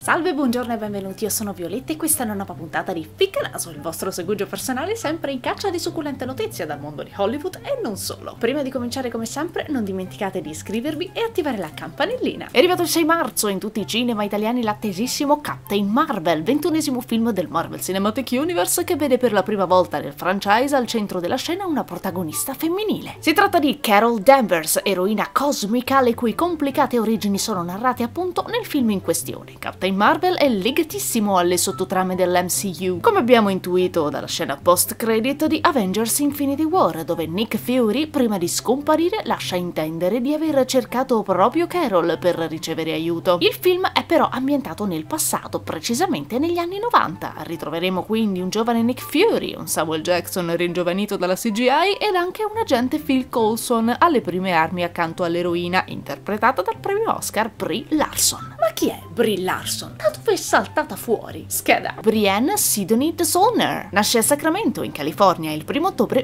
Salve, buongiorno e benvenuti, io sono Violetta e questa è una nuova puntata di Ficcanaso, il vostro segugio personale sempre in caccia di succulente notizie dal mondo di Hollywood e non solo. Prima di cominciare, come sempre, non dimenticate di iscrivervi e attivare la campanellina. È arrivato il 6 marzo in tutti i cinema italiani l'attesissimo Captain Marvel, 21esimo film del Marvel Cinematic Universe che vede per la prima volta nel franchise al centro della scena una protagonista femminile. Si tratta di Carol Danvers, eroina cosmica le cui complicate origini sono narrate appunto nel film in questione. Captain Marvel è legatissimo alle sottotrame dell'MCU, come abbiamo intuito dalla scena post-credit di Avengers Infinity War, dove Nick Fury, prima di scomparire, lascia intendere di aver cercato proprio Carol per ricevere aiuto. Il film è però ambientato nel passato, precisamente negli anni 90. Ritroveremo quindi un giovane Nick Fury, un Samuel Jackson ringiovanito dalla CGI ed anche un agente Phil Coulson alle prime armi accanto all'eroina, interpretata dal premio Oscar Brie Larson. Ma chi è Brie Larson? Da dove è saltata fuori? Scheda. Brienne Sidney Dishonor nasce a Sacramento, in California, il 1 ottobre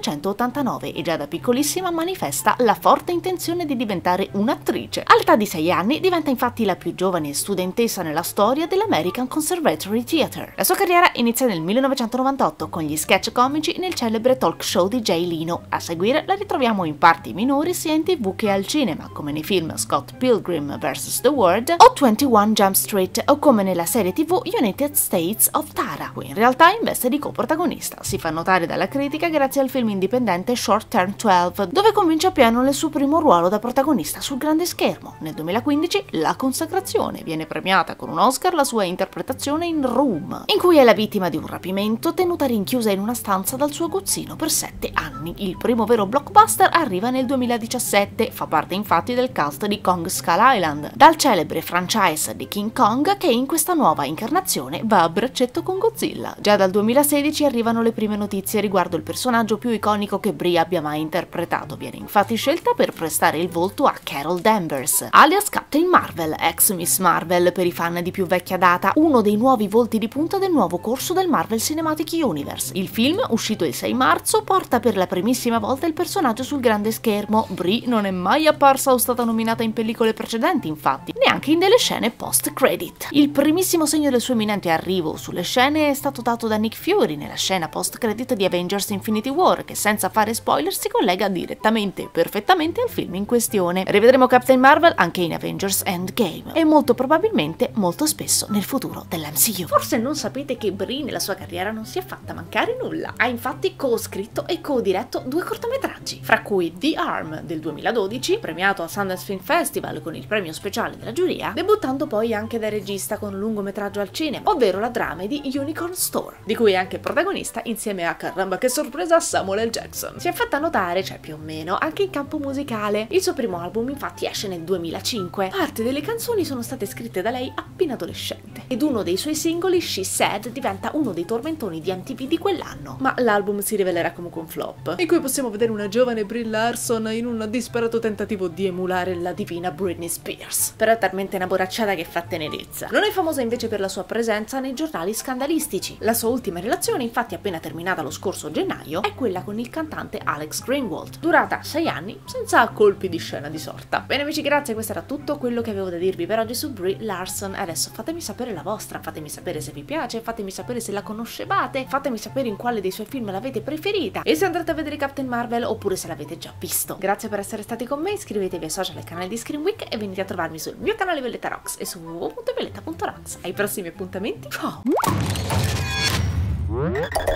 1989 e già da piccolissima manifesta la forte intenzione di diventare un'attrice. All'età di 6 anni diventa infatti la più giovane studentessa nella storia dell'American Conservatory Theatre. La sua carriera inizia nel 1998 con gli sketch comici nel celebre talk show di Jay Leno. A seguire la ritroviamo in parti minori sia in TV che al cinema, come nei film Scott Pilgrim vs. The World o 21 Jump Street, o come nella serie TV United States of Tara, qui in realtà in veste di coprotagonista. Si fa notare dalla critica grazie al film indipendente Short Term 12, dove convince appieno nel suo primo ruolo da protagonista sul grande schermo. Nel 2015 La consacrazione, viene premiata con un Oscar la sua interpretazione in Room, in cui è la vittima di un rapimento tenuta rinchiusa in una stanza dal suo aguzzino per 7 anni. Il primo vero blockbuster arriva nel 2017, fa parte infatti del cast di Kong Skull Island, dal celebre franchise di King Kong che in questa nuova incarnazione va a braccetto con Godzilla. Già dal 2016 arrivano le prime notizie riguardo il personaggio più iconico che Brie abbia mai interpretato. Viene infatti scelta per prestare il volto a Carol Danvers, alias Captain Marvel, ex Miss Marvel per i fan di più vecchia data, uno dei nuovi volti di punta del nuovo corso del Marvel Cinematic Universe. Il film, uscito il 6 marzo, porta per la primissima volta il personaggio sul grande schermo. Brie non è mai apparsa o stata nominata in pellicole precedenti, infatti, neanche in delle scene post-credit. Il primissimo segno del suo imminente arrivo sulle scene è stato dato da Nick Fury nella scena post-credit di Avengers Infinity War, che senza fare spoiler si collega direttamente e perfettamente al film in questione. Rivedremo Captain Marvel anche in Avengers Endgame e molto probabilmente molto spesso nel futuro dell'MCU. Forse non sapete che Brie nella sua carriera non si è fatta mancare nulla. Ha infatti co-scritto e co-diretto 2 cortometraggi, fra cui The Arm del 2012, premiato al Sundance Film Festival con il premio speciale della giuria, debuttando poi anche da regista con un lungometraggio al cinema, ovvero la dramedy Unicorn Store, di cui è anche protagonista insieme a, caramba che sorpresa, Samuel L. Jackson. Si è fatta notare, cioè più o meno, anche in campo musicale. Il suo primo album infatti esce nel 2005. Parte delle canzoni sono state scritte da lei appena adolescente, ed uno dei suoi singoli, She Said, diventa uno dei tormentoni di MTV di quell'anno. Ma l'album si rivelerà comunque un flop, in cui possiamo vedere una giovane Brie Larson in un disperato tentativo di emulare la divina Britney Spears. Però è talmente una borracciata che fa tenerezza. Non è famosa invece per la sua presenza nei giornali scandalistici. La sua ultima relazione, infatti appena terminata lo scorso gennaio, è quella con il cantante Alex Greenwald, durata 6 anni senza colpi di scena di sorta. Bene amici, grazie, questo era tutto quello che avevo da dirvi per oggi su Brie Larson. Adesso fatemi sapere la vostra, fatemi sapere se vi piace, fatemi sapere se la conoscevate, fatemi sapere in quale dei suoi film l'avete preferita e se andrete a vedere Captain Marvel oppure se l'avete già visto. Grazie per essere stati con me, iscrivetevi ai social e al canale di Screen Week e venite a trovarmi sul mio canale Violetta Rocks e su www.violetta.rocks. Ai prossimi appuntamenti, ciao!